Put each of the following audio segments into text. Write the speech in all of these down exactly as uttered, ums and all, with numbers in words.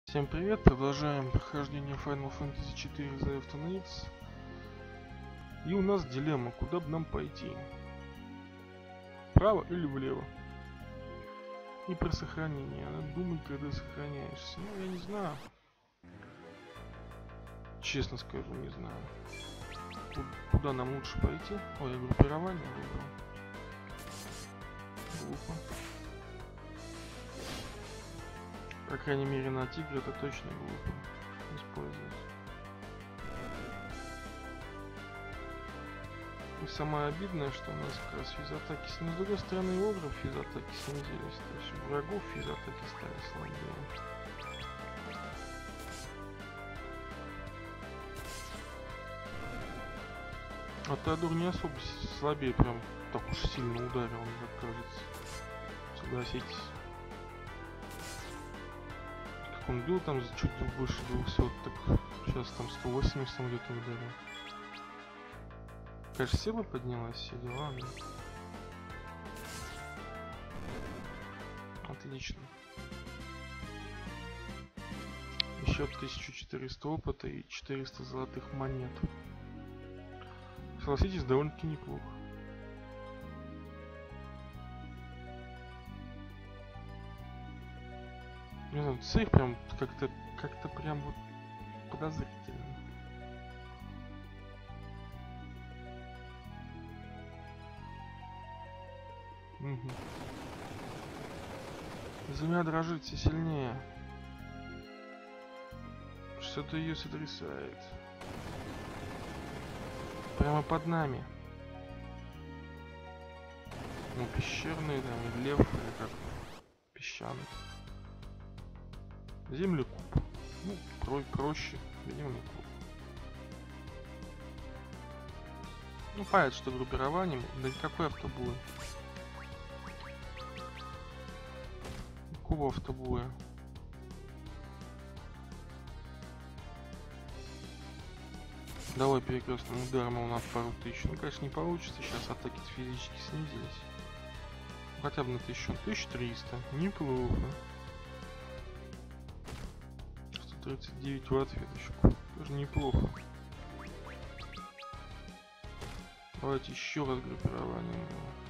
Всем привет, продолжаем прохождение Final Fantasy четыре The Aftermath. И у нас дилемма, куда бы нам пойти. Вправо или влево. И про сохранение, надо думать, когда сохраняешься. Ну, я не знаю. Честно скажу, не знаю. Куда нам лучше пойти? Ой, я группирование выбрал. Глупо. По крайней мере, на тигре это точно глупо использовать. И самое обидное, что у нас как раз физатаки, но с другой стороны, и огров физатаки снизились, то есть у врагов физатаки стали слабее. А Теодор не особо слабее, прям так уж сильно ударил, мне так кажется. Согласитесь. Он бил там чуть больше двухсот, так сейчас там сто восемьдесят он где-то ударил. Конечно, сила поднялась, все дела. Но... Отлично. Еще тысяча четыреста опыта и четыреста золотых монет. Согласитесь, довольно-таки неплохо. Не знаю, цель прям как-то как-то прям вот подозрительно. Угу. Земля дрожит все сильнее. Что-то ее сотрясает. Прямо под нами. Ну, пещерный там, лев или как? Песчаный. Землекуп. Ну, про проще. Землекуп. Ну, понятно, что группированием. Да какой автобуй? Какого автобуя? Давай перекрестным ударом у нас пару тысяч. Ну, конечно, не получится. Сейчас атаки физически снизились. Хотя бы на тысячу. тысяча триста. Неплохо. тридцать девять в ответочку. Тоже неплохо. Давайте еще раз группирование.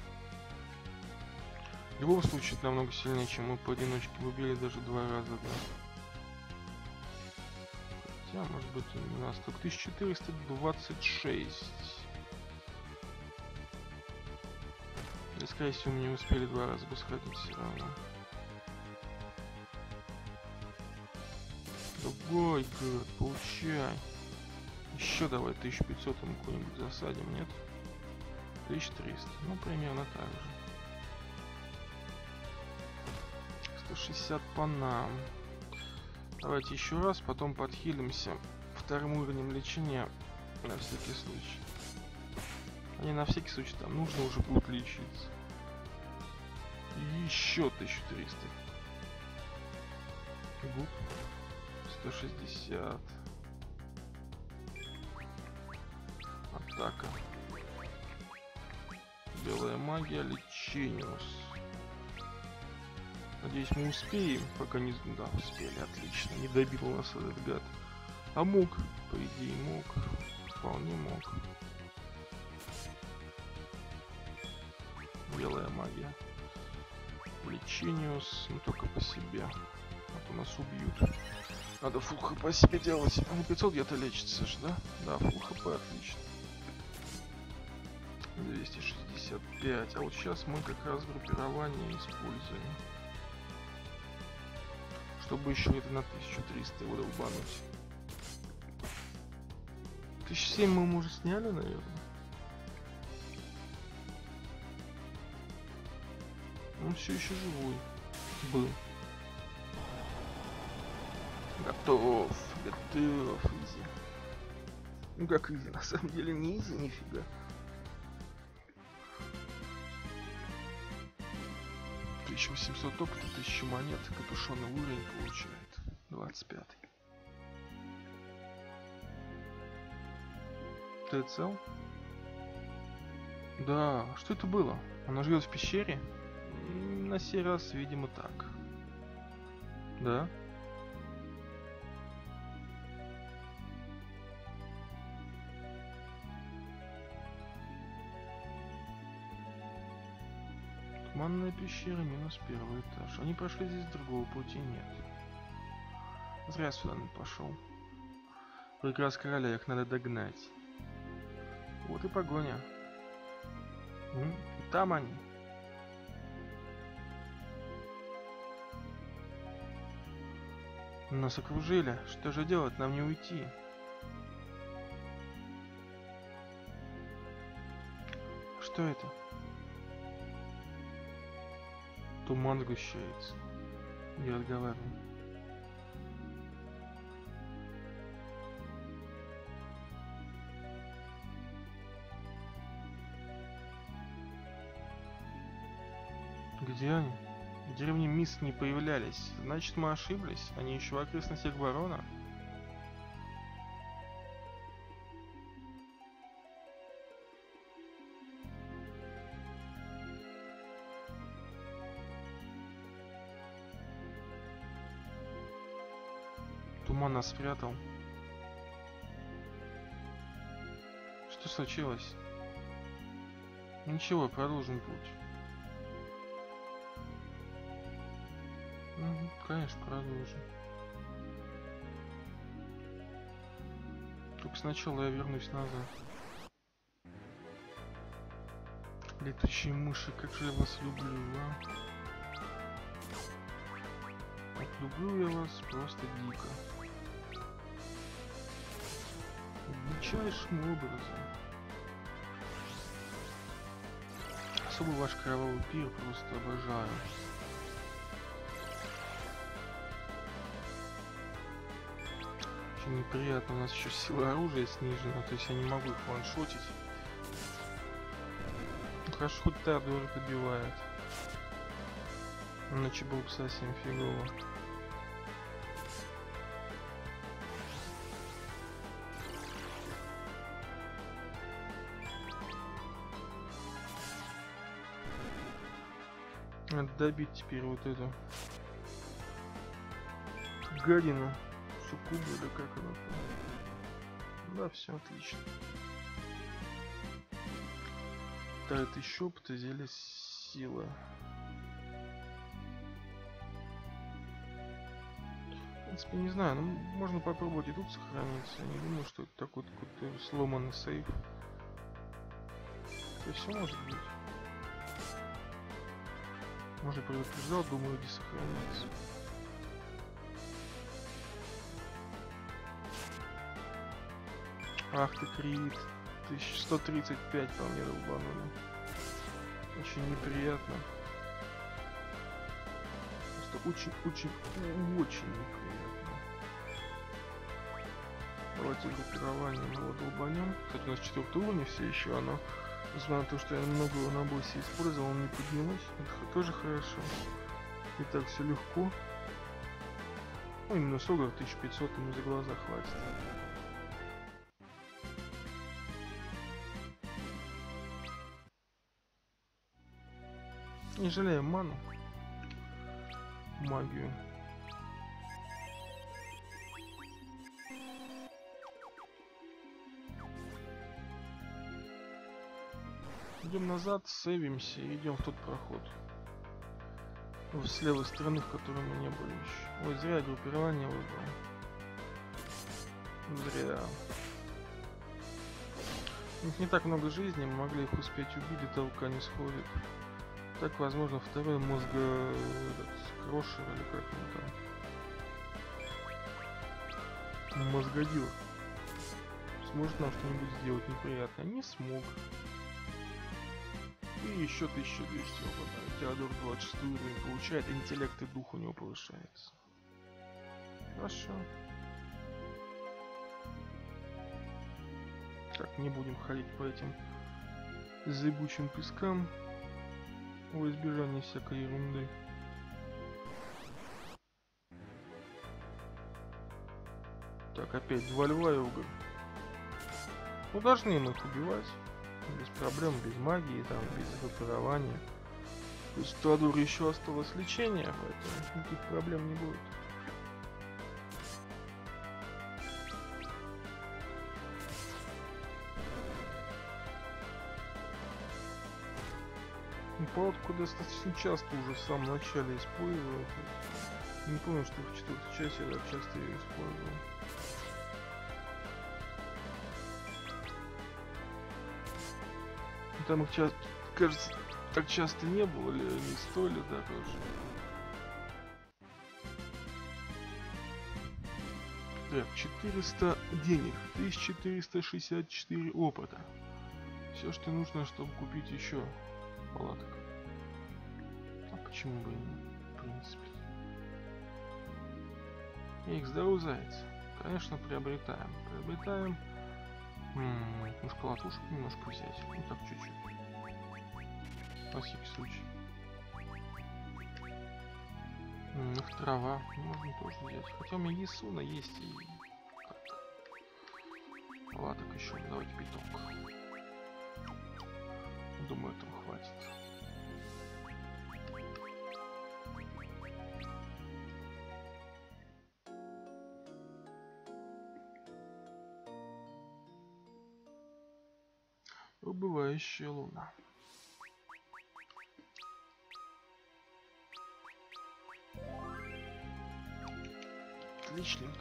В любом случае это намного сильнее, чем мы поодиночке убили даже два раза. Да? Хотя, может быть, у нас только тысяча четыреста двадцать шесть. И, скорее всего, мы не успели два раза бы сходить все равно. Другой год, получай. Еще давай тысяча пятьсот ему какой-нибудь засадим, нет? тысяча триста, ну примерно так же. сто шестьдесят по нам. Давайте еще раз, потом подхилимся вторым уровнем лечения на всякий случай. А не на всякий случай, там нужно уже будет лечиться. И еще тысяча триста. Гуд. сто шестьдесят. Атака. Белая магия, Личиниус. Надеюсь, мы успеем, пока не... Да, успели, отлично. Не добил нас этот гад. А мог, по идее, мог. Вполне мог. Белая магия. Личиниус, но только по себе. А то нас убьют. Надо фул хп себе делать. А на пятьсот где-то лечится же, да? Да, фул хп, отлично. двести шестьдесят пять. А вот сейчас мы как раз группирование используем. Чтобы еще где-то на тысячу триста его долбануть. тысяча семь мы ему уже сняли, наверное. Он все еще живой был. Готов, готов, изи. Ну как изи, на самом деле не изи, нифига. тысяча восемьсот опыта, тысяча монет, капюшонный уровень получает. двадцать пятый. Ты цел? Да, что это было? Она живет в пещере? На сей раз, видимо, так. Да? Туманная пещера, минус первый этаж. Они прошли здесь, другого пути нет. Зря сюда не пошел. Приказ короля, их надо догнать. Вот и погоня. М? И там они. Нас окружили. Что же делать? Нам не уйти. Что это? Туман сгущается. Я разговариваю. Где они? В деревне Мисс не появлялись. Значит, мы ошиблись. Они еще в окрестностях барона. Туман нас спрятал. Что случилось? Ничего, продолжим путь. Угу, конечно, продолжим. Только сначала я вернусь назад. Летучие мыши, как же я вас люблю, а? Так люблю я вас просто дико. Дичайшим образом. Особо ваш кровавый пир просто обожаю. Очень неприятно, у нас еще сила оружия снижена, то есть я не могу их ваншотить. Ну, хорошо, хоть Теодор добивает. Иначе было бы совсем фигово. Надо добить теперь вот эту гадину. Суккубу или как она там. Да, все отлично. Да, это еще опыта, зелье сила. В принципе, не знаю, но можно попробовать и тут сохраниться. Я не думаю, что это такой какой-то сломанный сейф. Это все может быть. Может, предупреждал, думаю, где сохраниться. Ах ты, крит. тысяча сто тридцать пять по мне долбанули. Очень неприятно. Просто очень-очень, очень неприятно. Давайте группирование мы его долбанем. Кстати, у нас четвертый уровень все еще, оно, несмотря на то, что я много его на боссе использовал, он не поднялось. Это тоже хорошо. И так все легко. Ну, именно сорок тысяч пятьсот ему за глаза хватит. Не жалеем ману. Магию. Идем назад, сейвимся и идем в тот проход. С левой стороны, в которой мы не были еще. Ой, зря я группирование выбрал. Зря. У них не так много жизни, мы могли их успеть убить до того, как они сходят. Так, возможно, второй мозга... Этот, крошер или как он там. Мозгодил. Сможет нам что-нибудь сделать неприятное? Не смог. И еще тысяча двести опыта. Теодор двадцать шесть уровень получает, интеллект и дух у него повышается. Хорошо. Так, не будем ходить по этим зыбучим пескам. Во избежание всякой ерунды. Так, опять два льва и уголь. Ну, должны мы их убивать. Без проблем, без магии, там, без группирования. То есть Теодору еще осталось лечение, поэтому никаких проблем не будет. Ну, палатку достаточно часто уже в самом начале использовал. Не помню, что в четвертой части я так часто ее использовал. Там их часто, кажется, так часто не было, или не стоили дороже. Так, четыреста денег, тысяча четыреста шестьдесят четыре опыта. Все, что нужно, чтобы купить еще палаток. А почему бы и не, в принципе. Эх, здоровый заяц. Конечно, приобретаем. Приобретаем. М-м, может, колотушек немножко взять. Ну так, чуть-чуть. На всякий случай. М, их трава. Можно тоже взять. Хотя у меня Ясуна есть и... Так. Палаток еще. Давайте пяток. Думаю, этого хватит. Убывающая луна. Отличненько.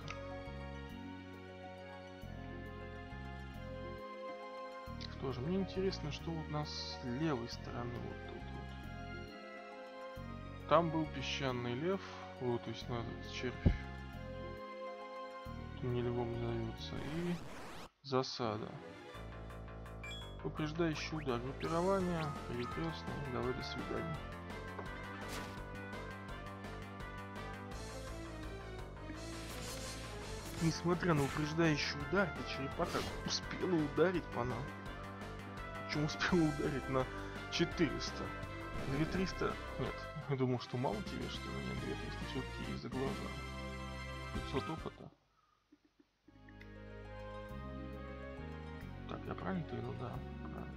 Что же, мне интересно, что у нас с левой стороны вот тут вот. Там был песчаный лев, вот, то есть надо червь. Не львом зовется. И засада. Упреждающий удар, группирование, перекрестный, давай до свидания. Несмотря на упреждающий удар, эта черепаха успела ударить по нам. Причем успела ударить на четыреста. две триста... Нет, я думал, что мало тебе, что ли? Нет, две триста все-таки из-за глаза. пятьсот опыта. Так, я правильно понял? Да, правильно.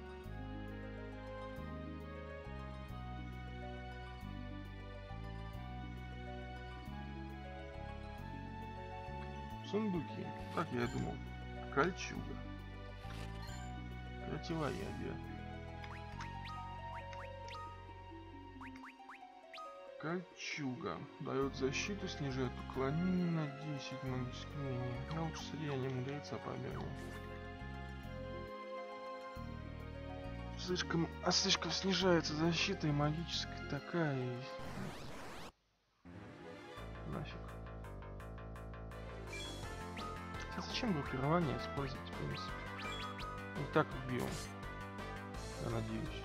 Сундуки. Так я и думал. Кольчуга. Противоядие. Кольчуга. Дает защиту, снижает уклонение на десять магических мнений. А лучше среди не мудреца побегал. Слишком, а слишком снижается защита и магическая такая. И... Нафиг. А зачем группирование использовать, в принципе? И так убьем. Я надеюсь.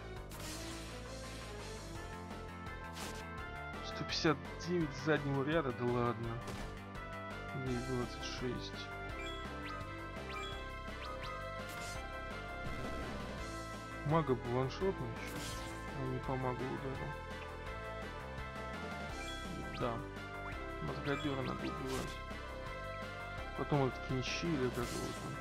сто пятьдесят девять заднего ряда, да ладно. девять двадцать шесть. Мага был ваншотный сейчас. А не по магу ударил. Да. Мозгодера надо убивать. Потом этот кинщи или как его там.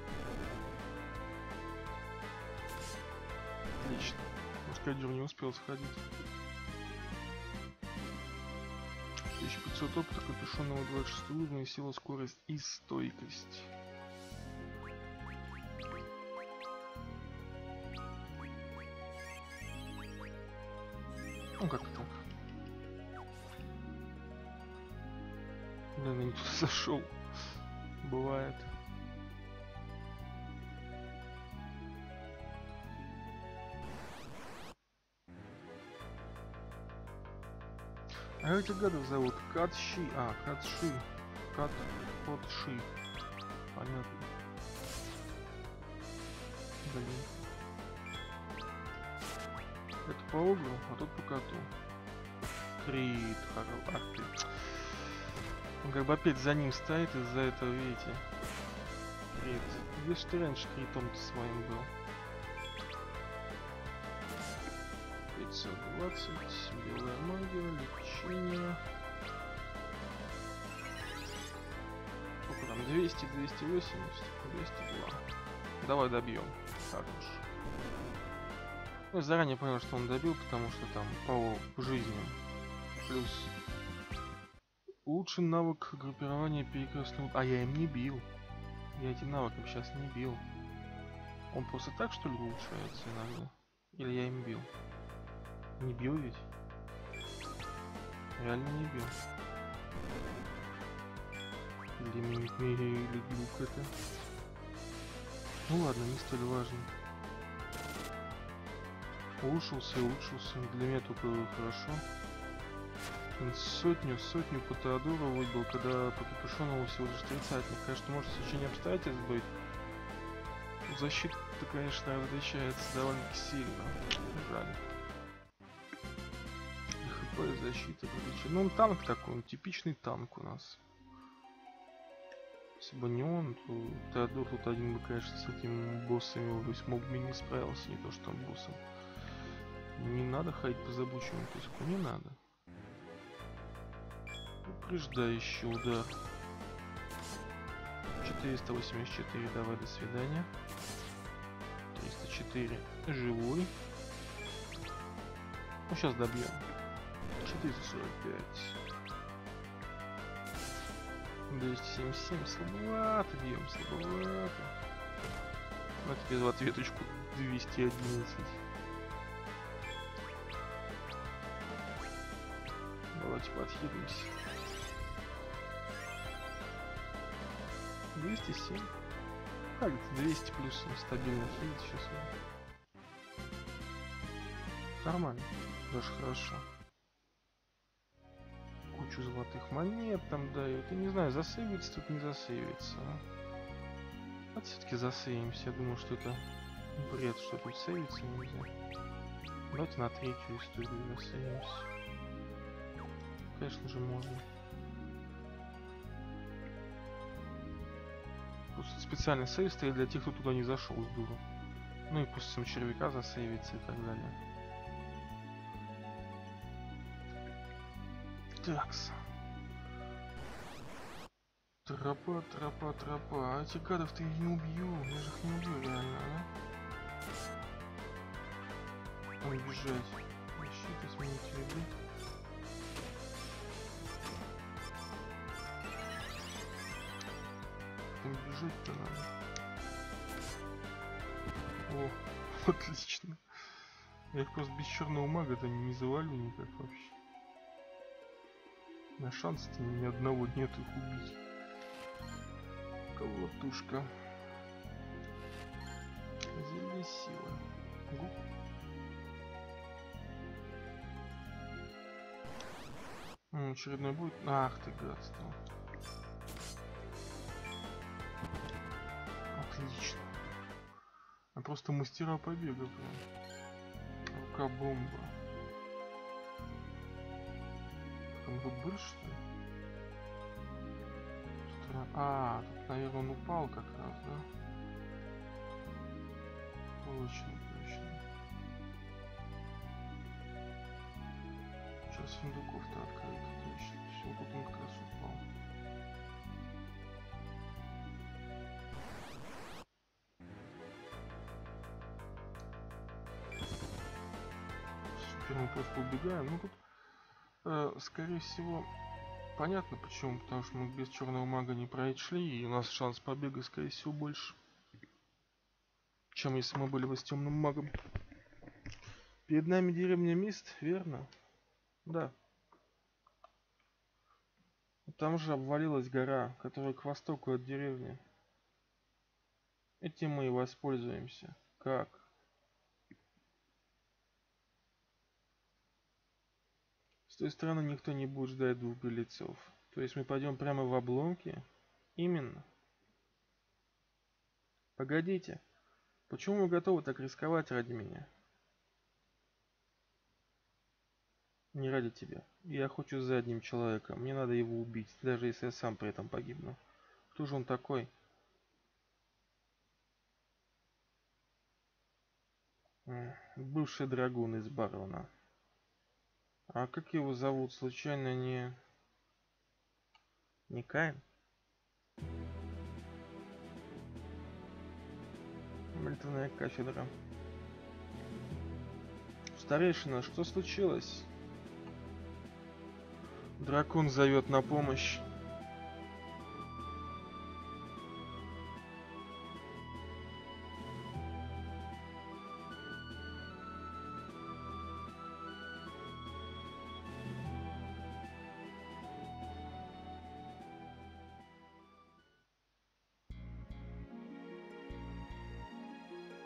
Отлично. Мозгодер не успел сходить. тысяча пятьсот опыта, капюшонного двадцать шесть уровня, сила, скорость и стойкость. Ну как-то так. Блин, я не туда зашел. Бывает. А этих гадов зовут Катши. А, Катши. Кат... Котши. Понятно. Блин. Это по углу, а тут по коту. Крит, Харл, ах ты. Он как бы опять за ним стоит из-за этого, видите. Крит. Где ж ты раньше критом-то своим был? пятьсот двадцать, белая магия, лечение. Сколько там? двести, двести восемьдесят, двести два. Давай добьем. Хорош. Ну, заранее понял, что он добил, потому что там по жизни. Плюс улучшен навык группирования перекрестного. А я им не бил. Я этим навыком сейчас не бил. Он просто так, что ли, улучшается иногда? Или я им бил? Не бил ведь? Реально не бил. Лимит или глюк это. Ну ладно, не столь важно. Улучшился и улучшился. Для меня только хорошо. Он сотню, сотню по Теодору выбил, когда по Капюшонову всего лишь тридцатник. Конечно, может сечение обстоятельств быть. Защита-то, конечно, различается довольно сильно. Жаль. И ХП, и защита различается. Ну, он танк такой, он типичный танк у нас. Если бы не он, то Теодор тут один бы, конечно, с этим боссами восьмого бы не справился, не то что там боссом. Не надо ходить по забучему песку, не надо. Упреждающий удар. четыреста восемьдесят четыре, давай, до свидания. триста четыре, живой. Ну, сейчас добьем. четыреста сорок пять. двести семьдесят семь, слабовато бьем, слабовато. А теперь в ответочку двести одиннадцать. Давайте подхилимся. двести семь. Как это? двести плюс стабильно хилит сейчас. Нормально. Даже хорошо. Кучу золотых монет там дают. Я не знаю, засейвится тут, не засейвится. А? Вот все-таки засейвимся. Я думаю, что это бред, что тут сейвиться нельзя. Давайте на третью историю засейвимся. Конечно же, можно. Просто специальный сейв стоит для тех, кто туда не зашел с дуру. Ну и пусть сам червяка засейвится и так далее. Такс. Тропа, тропа, тропа. А этих гадов-то я не убью. Я же их не убью, реально, а? Убежать. Защита, сменить ряды. Там бежать-то надо. О, отлично. Я их просто без черного мага-то не завалю никак вообще. На шанс-то ни одного нет их убить. Колотушка. Зелье силы. Гу. М, очередной будет. Ах ты гадство. Отлично. А просто мастера побега прям. Рука бомба. Он тут был, что ли? Что? А, тут, наверное, он упал как раз, да? Точно, точно. Сейчас сундуков-то открыто, точно. Все, тут он как раз упал. Теперь мы просто убегаем. Ну тут, э, скорее всего, понятно почему. Потому что мы без черного мага не прошли, и у нас шанс побега, скорее всего, больше, чем если мы были бы с темным магом. Перед нами деревня Мист, верно? Да. Там же обвалилась гора, которая к востоку от деревни. Этим мы и воспользуемся. Как? С той стороны никто не будет ждать двух беглецов. То есть мы пойдем прямо в обломки? Именно. Погодите. Почему вы готовы так рисковать ради меня? Не ради тебя. Я хочу за одним человеком. Мне надо его убить, даже если я сам при этом погибну. Кто же он такой? Бывший драгун из Барона. А как его зовут? Случайно не... Не Каин? Молитвенная кафедра. Старейшина, что случилось? Дракон зовет на помощь.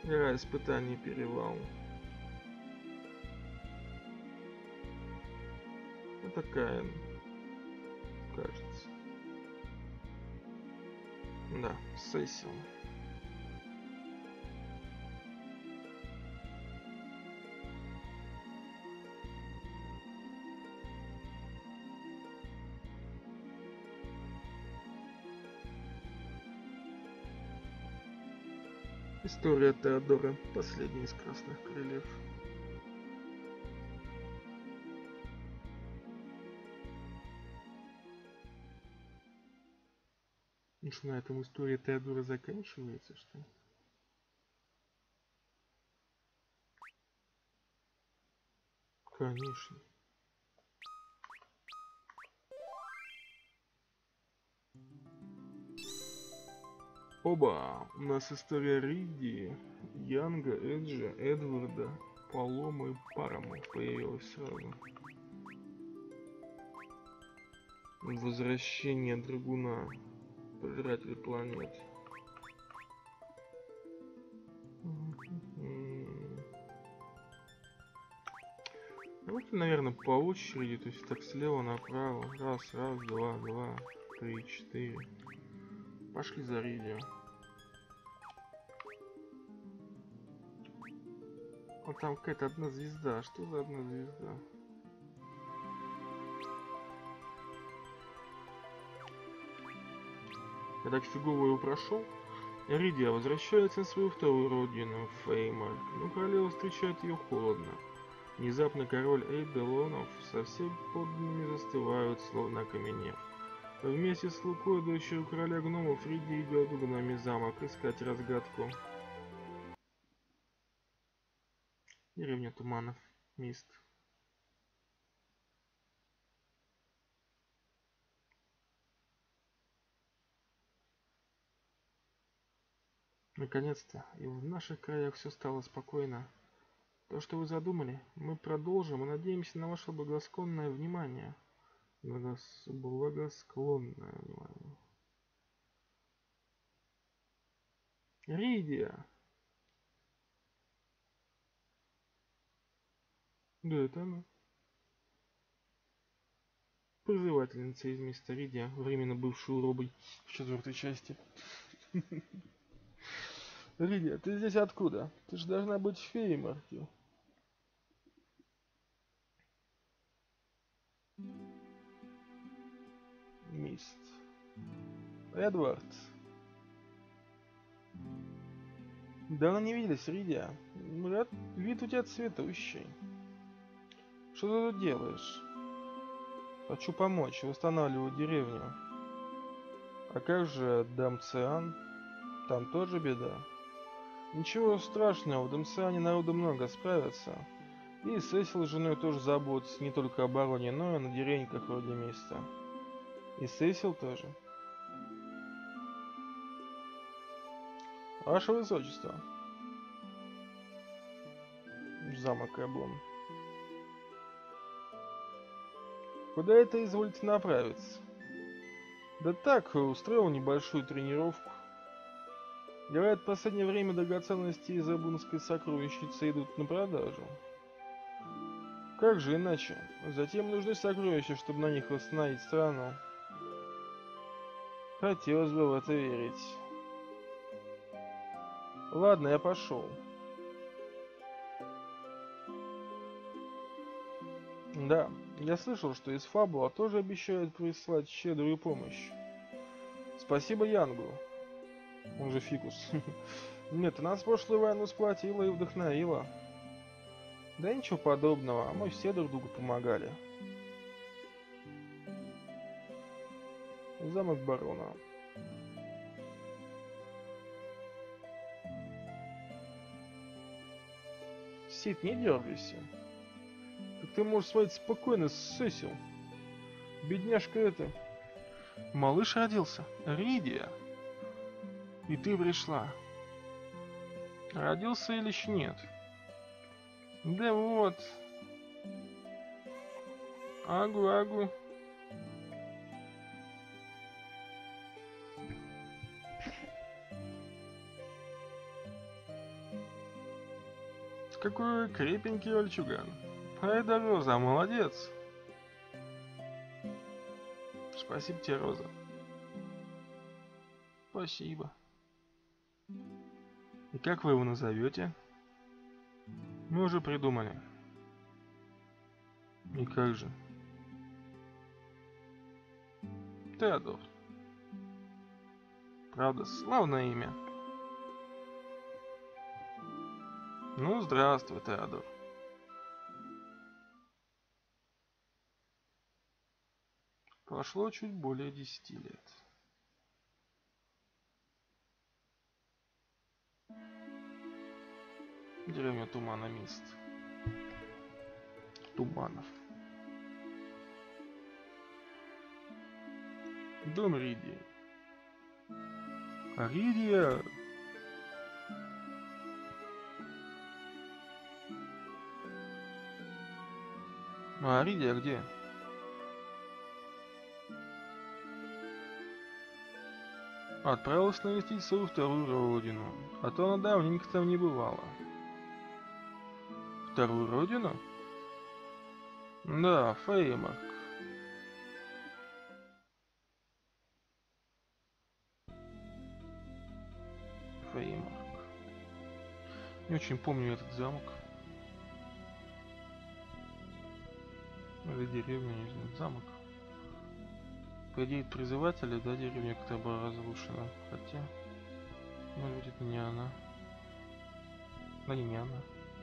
Игра испытаний перевал. Это Каин, кажется. Да, Сесил. История Теодора, последний из Красных Крыльев. Ну что, на этом история Теодора заканчивается, что ли? Конечно. Оба! У нас история Риди, Янга, Эджа, Эдварда, Палома и Парама появилась сразу. Возвращение Драгуна, Пожиратель планет. Давайте, наверное, по очереди, то есть так слева направо. Раз, раз, два, два, три, четыре. Пошли за Риди. Вот там какая-то одна звезда. Что за одна звезда? Я так фигово его прошел. Ридия возвращается на свою вторую родину, Феймарк, но королева встречает ее холодно. Внезапно король Эйдолонов со всеми подданными застывают, словно окаменев. Вместе с Лукой, дочерью короля гномов, Риди идет в гномий замок искать разгадку. Деревня туманов. Мист. Наконец-то, и в наших краях все стало спокойно. То, что вы задумали, мы продолжим и надеемся на ваше благосклонное внимание. Благос... Благосклонное внимание. Ридия! Да, это она. Призывательница из места Ридия, временно бывшую Робой в четвертой части. Ридия, ты здесь откуда? Ты же должна быть в Феймарке. Мист. Эдвард. Давно не виделись, Ридия. Рад, вид у тебя цветущий. Что ты тут делаешь? Хочу помочь, восстанавливать деревню. А как же Дамциан? Там тоже беда. Ничего страшного, в Дамциане народу много, справятся. И Сесил с женой тоже заботятся не только о обороне, но и на деревеньках вроде Миста. И Сесил тоже. Ваше Высочество. Замок Эблон. Куда это изволите направиться? Да так, устроил небольшую тренировку. Говорят, в последнее время драгоценности из Эблонской сокровищницы идут на продажу. Как же иначе? Затем нужны сокровища, чтобы на них восстановить страну. Хотелось бы в это верить. Ладно, я пошел. Да, я слышал, что из Фабула тоже обещают прислать щедрую помощь. Спасибо Янгу. Он же Фикус. Нет, нас в прошлую войну сплотила и вдохновила. Да ничего подобного, а мы все друг другу помогали. Замок барона. Сид, не дергайся. Как ты можешь смотреть спокойно, Сесил? Бедняжка это. Малыш родился. Ридия. И ты пришла. Родился или еще нет? Да вот. Агу-агу. какой крепенький мальчуган. Ай да, Роза, молодец. Спасибо тебе, Роза. Спасибо. И как вы его назовете? Мы уже придумали. И как же? Теодор. Правда, славное имя. Ну, здравствуй, Теодор. Прошло чуть более десяти лет. Деревня Туманомист. Туманов. Дом Ридии. А Ридия... А Ридия где? Отправилась навестить свою вторую родину, а то она давненько там не бывала. Вторую родину? Да, Феймарк. Феймарк. Не очень помню этот замок. Или деревня, не знаю, замок. По идее, призыватели, да, деревня, которая была разрушена. Хотя, может быть, это не она. Да не, не она.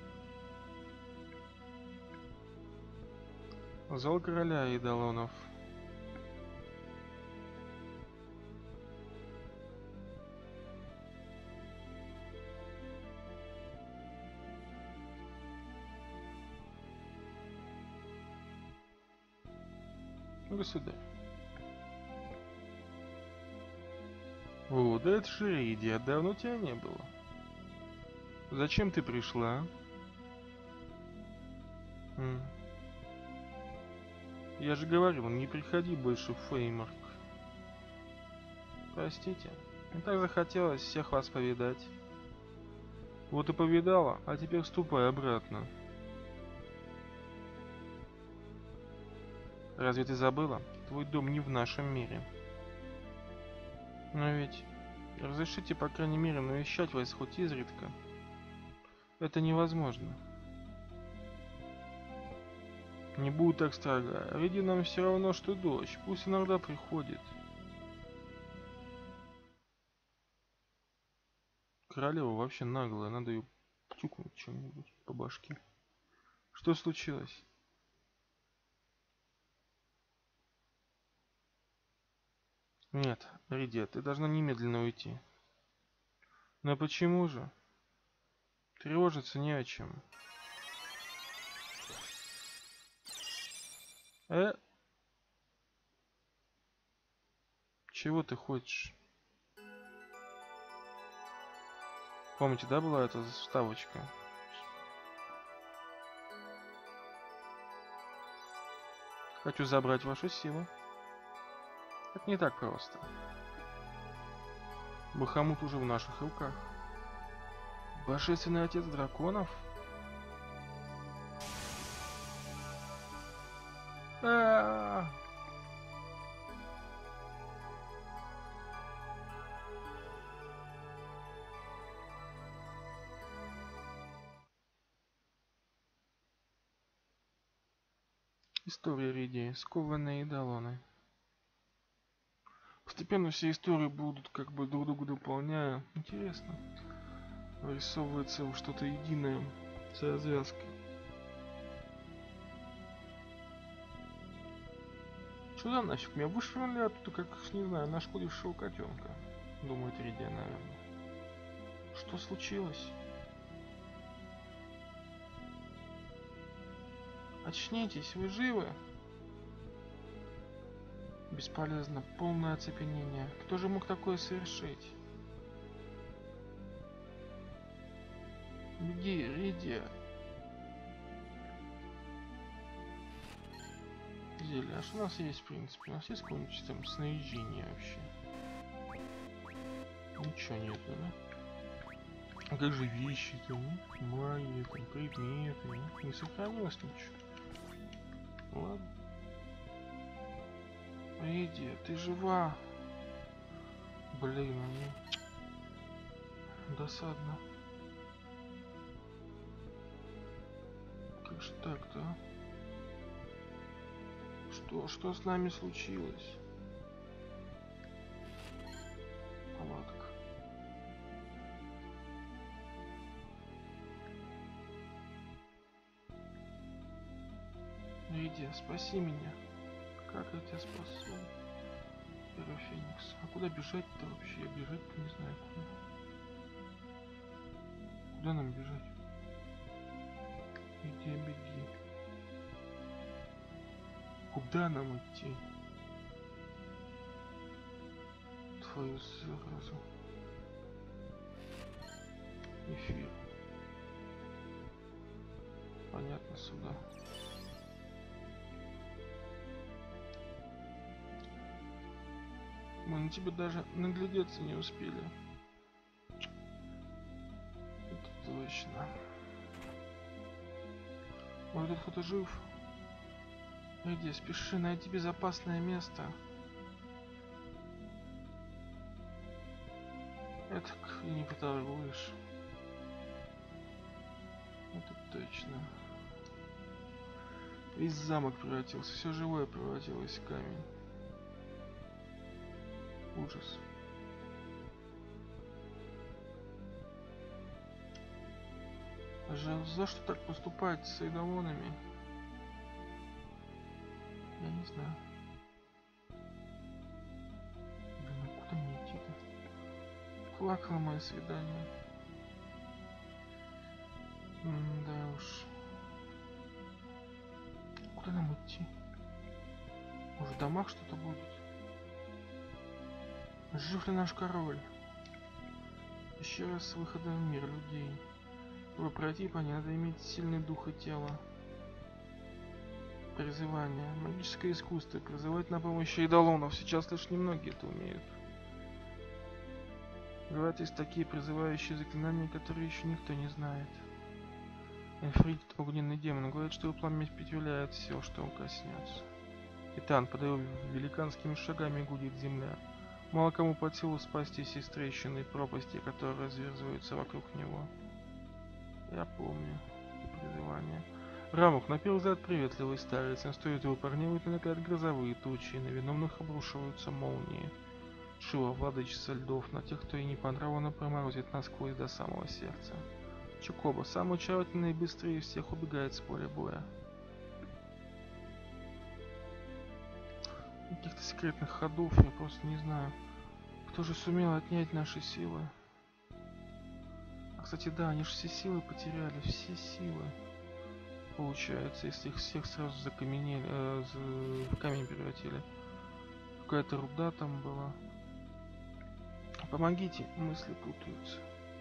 Зал короля Идолонов. Государь. О, да это же Ридия, давно тебя не было. Зачем ты пришла? М. Я же говорил, не приходи больше в Феймарк. Простите, мне так захотелось всех вас повидать. Вот и повидала, а теперь ступай обратно. Разве ты забыла? Твой дом не в нашем мире. Но ведь разрешите, по крайней мере, навещать вас хоть изредка. Это невозможно. Не будь так строга. Риди нам все равно, что дочь. Пусть иногда приходит. Королева вообще наглая. Надо ее тюкнуть чем-нибудь по башке. Что случилось? Нет, Ридия, ты должна немедленно уйти. Но почему же? Тревожиться не о чем. Э? Чего ты хочешь? Помните, да, была эта вставочка? Хочу забрать вашу силу. Это не так просто. Бахамут уже в наших руках. Божественный отец драконов? А-а-а! История Ридии. Скованные идолоны. Постепенно все истории будут как бы друг друга дополняя. Интересно. Вырисовывается что-то единое с развязкой. Сюда нафиг, меня вышвырнули оттуда, как, не знаю, нашкодившего котенка. Думает Ридия, наверное. Что случилось? Очнитесь, вы живы? Бесполезно, полное оцепенение. Кто же мог такое совершить? Беги, Ридия. Зелье, а что у нас есть, в принципе? У нас есть какое-нибудь там снаряжение вообще? Ничего нет, да? А как же вещи там, мои там, предметы, не сохранилось ничего. Ладно. Лидия, ты жива? Блин, ну досадно. Как же так-то, а? Что, что с нами случилось? Палатка. Лидия, спаси меня. Как я тебя спасу? Первый Феникс. А куда бежать-то вообще? Я бежать-то не знаю куда. Куда нам бежать? Иди, беги. Куда нам идти? Твою заразу. Эфир. Понятно, сюда. Мы на тебя даже наглядеться не успели. Это точно. Ой, тут кто-то жив. Иди, спеши, найти безопасное место. Это и не поторгуешь. Это точно. Весь замок превратился, все живое превратилось в камень. Ужас. За, за что так поступать с эйдолонами? Я не знаю. Блин, а куда мне идти-то? Плакало мое свидание. М да уж. Куда нам идти? Может, в домах что-то будет? Жив ли наш король? Еще раз с выходом в мир людей. Чтобы пройти по ней, надо иметь сильный дух и тело. Призывание. Магическое искусство. Призывать на помощь эйдолонов. Сейчас лишь немногие это умеют. Говорят, есть такие призывающие заклинания, которые еще никто не знает. Энфрит, огненный демон, говорит, что его пламя впечатляет все, что он коснется. Титан, под его великанскими шагами гудит земля. Мало кому под силу спастись из трещины и пропасти, которые разверзываются вокруг него. Я помню призывание. Рамух, на первый взгляд приветливый старец, но стоит его парневать, накат грозовые тучи, и на виновных обрушиваются молнии. Шива, владычица льдов, на тех, кто и не по нраву, но проморозит насквозь до самого сердца. Чукоба, самый учарательный и быстрее всех, убегает с поля боя. Каких-то секретных ходов я просто не знаю. Кто же сумел отнять наши силы? А, кстати, да, они же все силы потеряли, все силы. Получается, если их всех сразу закаменели, э, в камень превратили. Какая-то руда там была. Помогите, мысли путаются.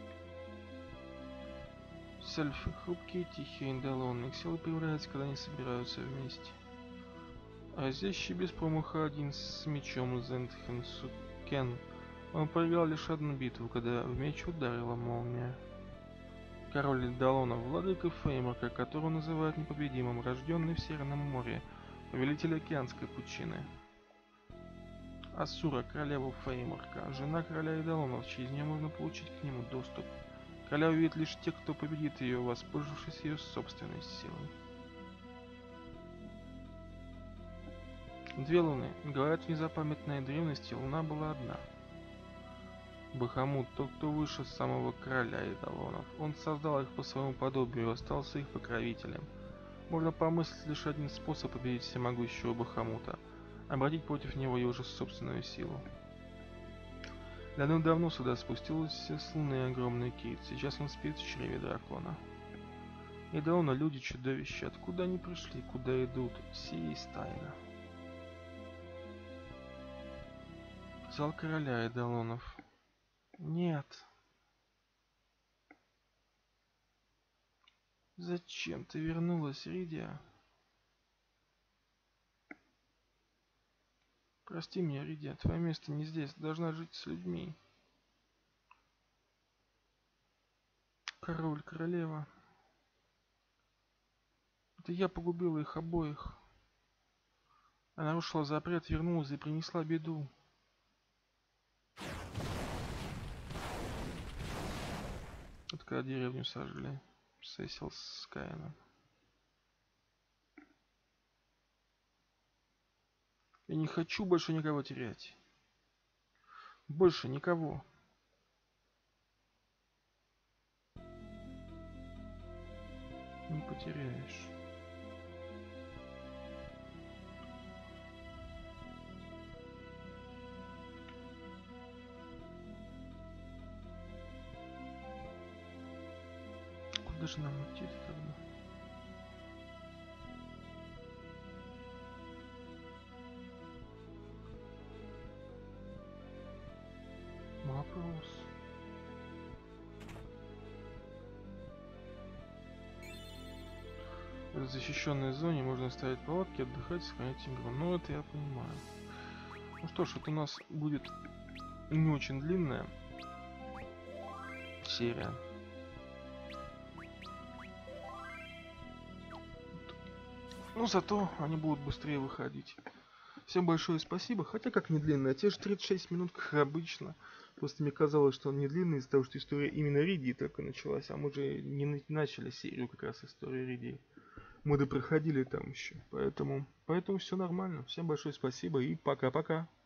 Сельфы, хрупкие, тихие, эйдолоны. Их силы появляются, когда они собираются вместе. А здесь без промаха один с мечом Зентхен Сукен. Он проиграл лишь одну битву, когда в меч ударила молния. Король эйдолонов, владыка Феймарка, которого называют непобедимым, рожденный в Северном море, повелитель океанской пучины. Асура, королева Феймарка, жена короля эйдолонов, через нее можно получить к нему доступ. Короля увидит лишь те, кто победит ее, воспользовавшись ее собственной силой. Две луны. Говорят, в незапамятной древности луна была одна. Бахамут, тот, кто выше самого короля эйдолонов. Он создал их по своему подобию и остался их покровителем. Можно помыслить лишь один способ победить всемогущего Бахамута. Обратить против него его же собственную силу. Давным-давно сюда спустился с луны огромный кит. Сейчас он спит в чреве дракона. Эйдолоны, люди, чудовища. Откуда они пришли, куда идут? Все есть тайна. Зал короля эйдолонов. Нет. Зачем ты вернулась, Ридия? Прости меня, Ридия, твое место не здесь, ты должна жить с людьми. Король, королева. Это я погубила их обоих. Она нарушила запрет, вернулась и принесла беду. Вот когда деревню сожгли. Сесил с Каином. Я не хочу больше никого терять. Больше никого. Не потеряешь. Куда же нам идти тогда? Вопрос. В защищенной зоне можно ставить палатки, отдыхать, сохранять игру. Ну, это я понимаю. Ну что ж, это у нас будет не очень длинная серия. Ну, зато они будут быстрее выходить. Всем большое спасибо. Хотя как не длинная, те же тридцать шесть минут, как обычно. Просто мне казалось, что он не длинный из-за того, что история именно Ридии только началась. А мы же не начали серию как раз истории Ридии. Мы допроходили там еще. Поэтому, поэтому все нормально. Всем большое спасибо и пока-пока.